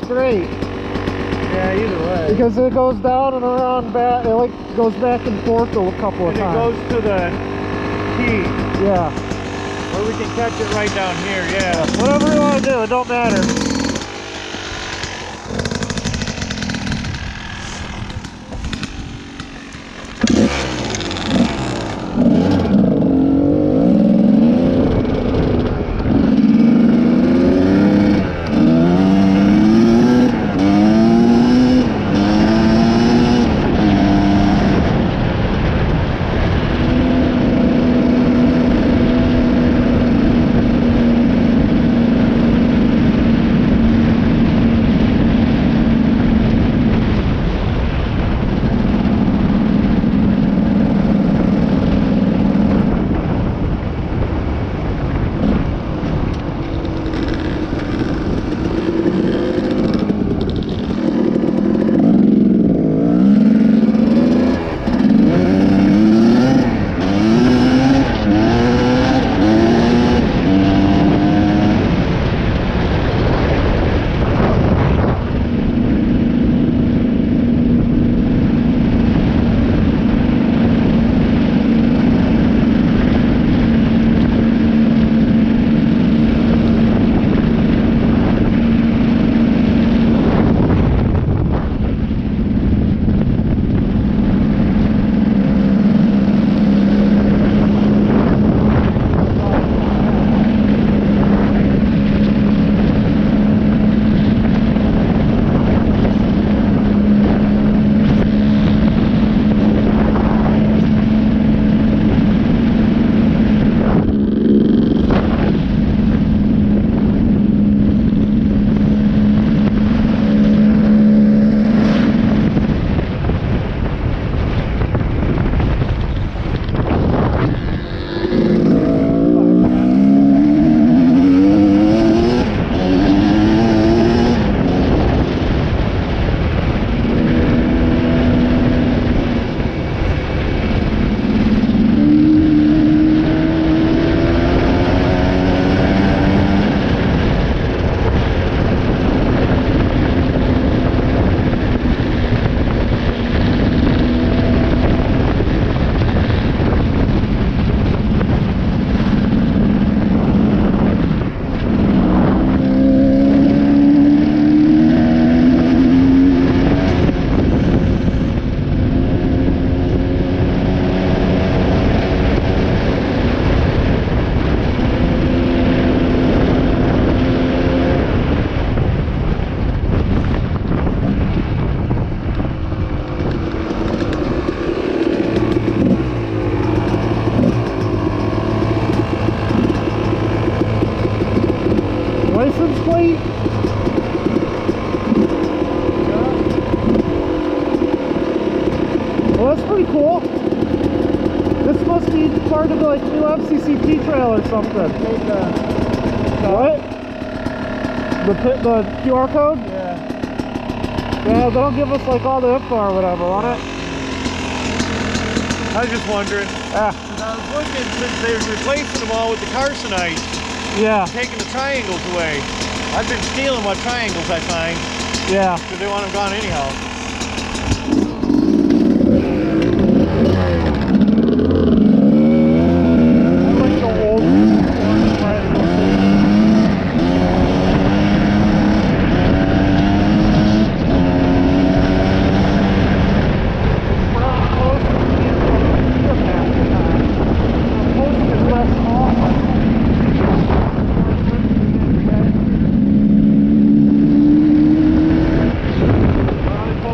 great. Yeah, either way. Because it goes down and around back, it like goes back and forth a couple of times. And it goes to the key. Yeah. Or we can catch it right down here, yeah. Whatever you want to do, it don't matter. License plate? Well, that's pretty cool. This must be part of the like new FCCT trail or something. What? The QR code? Yeah. Yeah, they'll give us like all the info or whatever on it. I was just wondering. Yeah. I was looking, since they're replacing them all with the Carcinite, Yeah. taking the triangles away. I've been stealing what triangles I find, Yeah. because they want them gone anyhow. Pull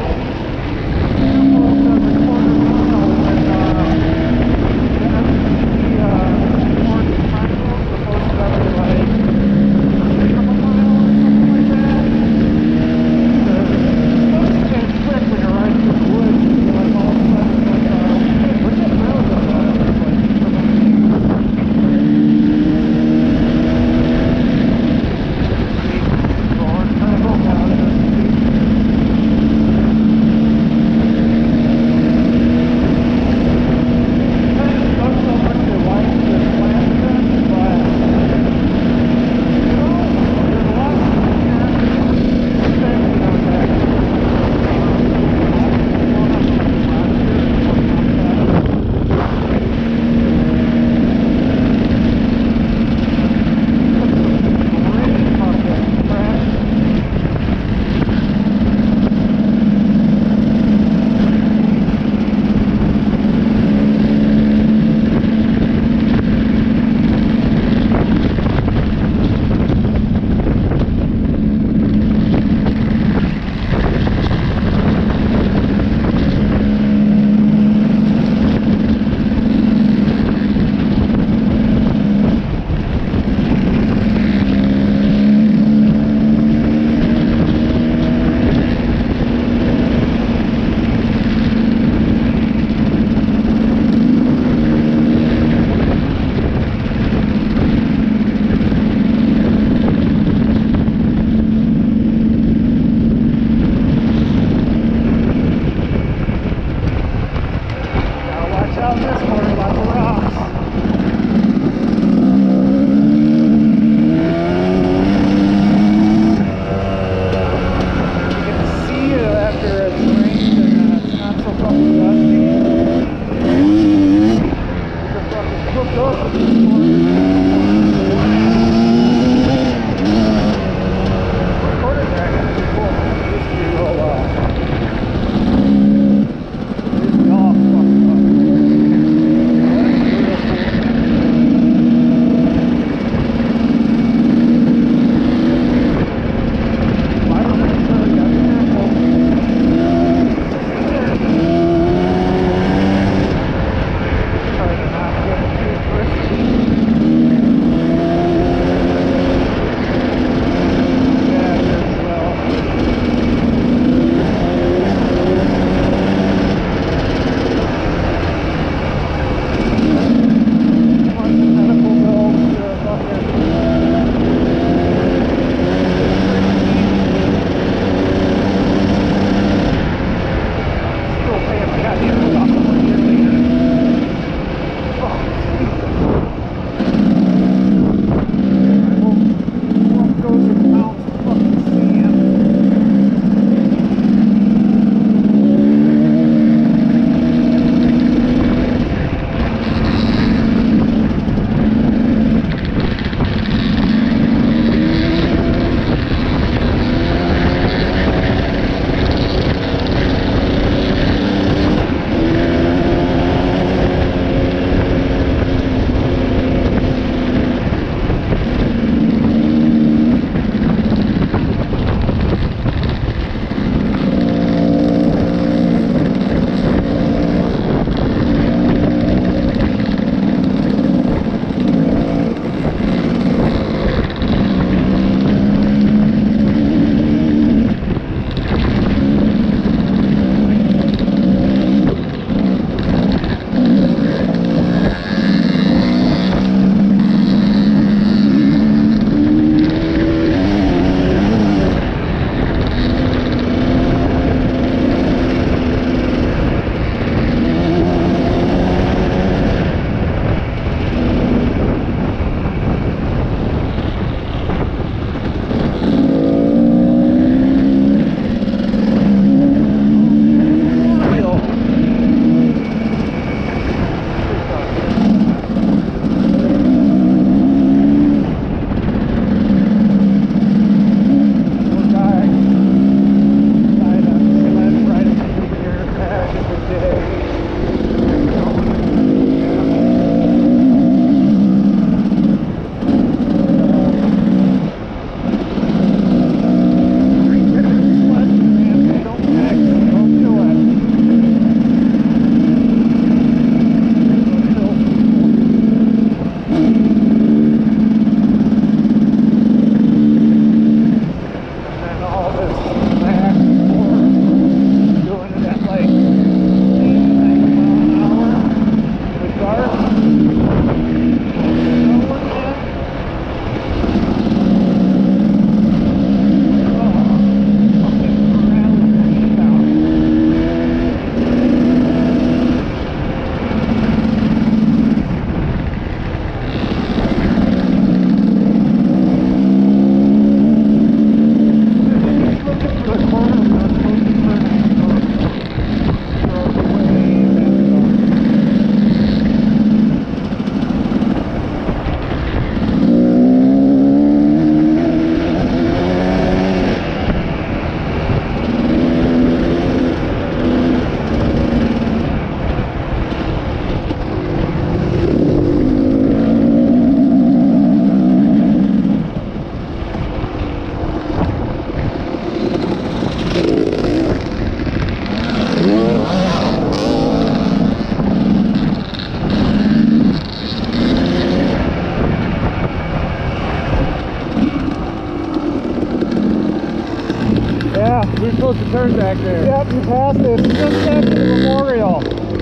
supposed to turn back there. Yep, you passed it. It's just after the memorial.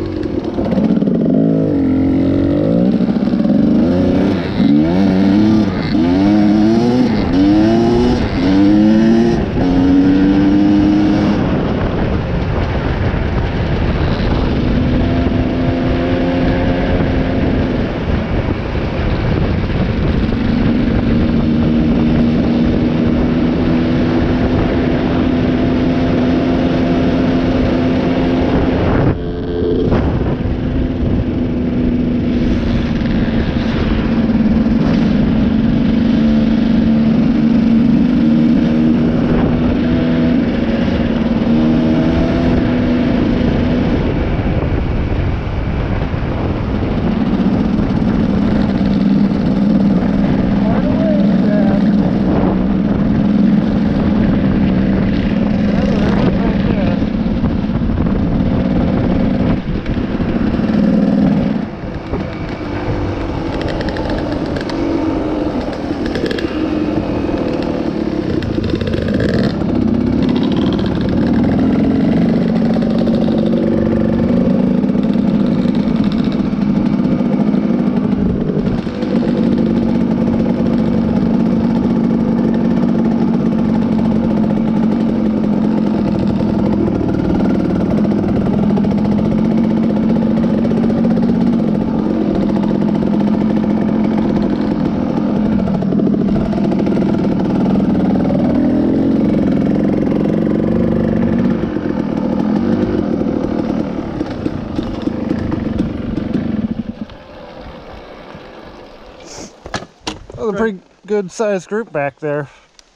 Well, a pretty good sized group back there.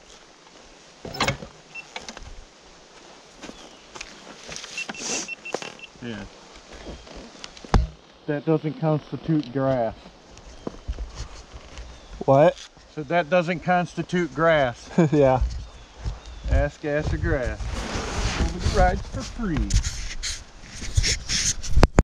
Yeah. That doesn't constitute grass. What? So that doesn't constitute grass. Yeah. Ass gas or grass. Nobody rides for free.